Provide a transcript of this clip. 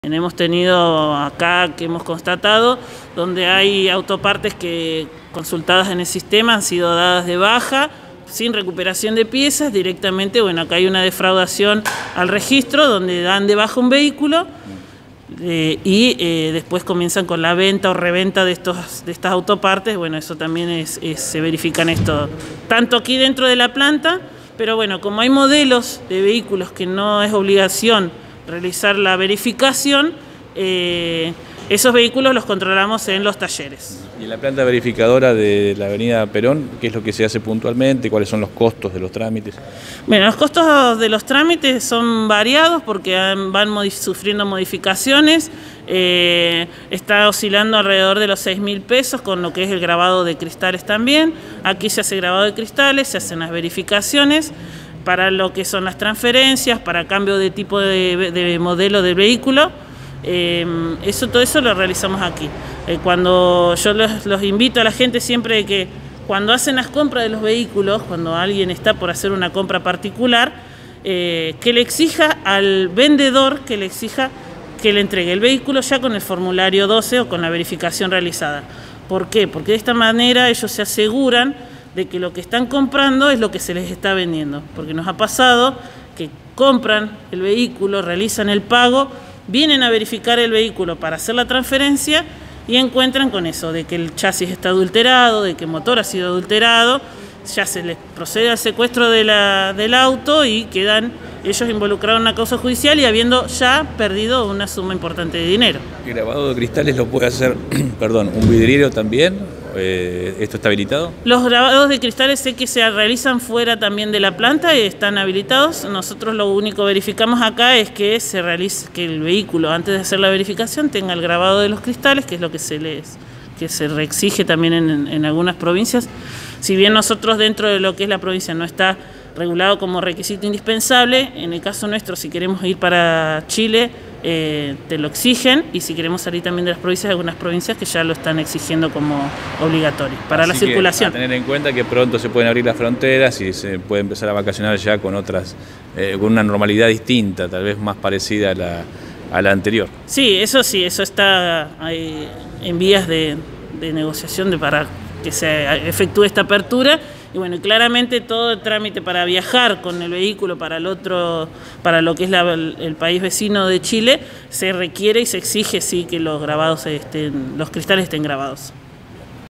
Hemos tenido acá, que hemos constatado, donde hay autopartes que consultadas en el sistema han sido dadas de baja, sin recuperación de piezas, directamente, bueno, acá hay una defraudación al registro, donde dan de baja un vehículo y después comienzan con la venta o reventa de estas autopartes. Bueno, eso también se verifica en esto, tanto aquí dentro de la planta, pero bueno, como hay modelos de vehículos que no es obligación realizar la verificación, esos vehículos los controlamos en los talleres. ¿Y en la planta verificadora de la avenida Perón, qué es lo que se hace puntualmente? ¿Cuáles son los costos de los trámites? Bueno, los costos de los trámites son variados porque van sufriendo modificaciones. Está oscilando alrededor de los 6.000 pesos con lo que es el grabado de cristales también. Aquí se hace grabado de cristales, se hacen las verificaciones para lo que son las transferencias, para cambio de tipo de modelo de vehículo. Todo eso lo realizamos aquí. Cuando yo los invito a la gente siempre que cuando hacen las compras de los vehículos, cuando alguien está por hacer una compra particular, que le exija al vendedor, que le exija que le entregue el vehículo ya con el formulario 12 o con la verificación realizada. ¿Por qué? Porque de esta manera ellos se aseguran de que lo que están comprando es lo que se les está vendiendo, porque nos ha pasado que compran el vehículo, realizan el pago, vienen a verificar el vehículo para hacer la transferencia y encuentran con eso, de que el chasis está adulterado, de que el motor ha sido adulterado, ya se les procede al secuestro del auto y quedan ellos involucrados en una causa judicial y habiendo ya perdido una suma importante de dinero. ¿El grabado de cristales lo puede hacer, un vidriero también? ¿Esto está habilitado? Los grabados de cristales sé que se realizan fuera también de la planta y están habilitados. Nosotros lo único que verificamos acá es que que el vehículo, antes de hacer la verificación, tenga el grabado de los cristales, que es lo que se reexige también en algunas provincias. Si bien nosotros dentro de lo que es la provincia no está regulado como requisito indispensable, en el caso nuestro, si queremos ir para Chile, te lo exigen, y si queremos salir también de las provincias, hay algunas provincias que ya lo están exigiendo como obligatorio para la circulación. A tener en cuenta que pronto se pueden abrir las fronteras y se puede empezar a vacacionar ya con con una normalidad distinta, tal vez más parecida a la anterior. Sí, eso está en vías de negociación para que se efectúe esta apertura. Y bueno, claramente todo el trámite para viajar con el vehículo para lo que es el país vecino de Chile, se requiere y se exige sí que los cristales estén grabados.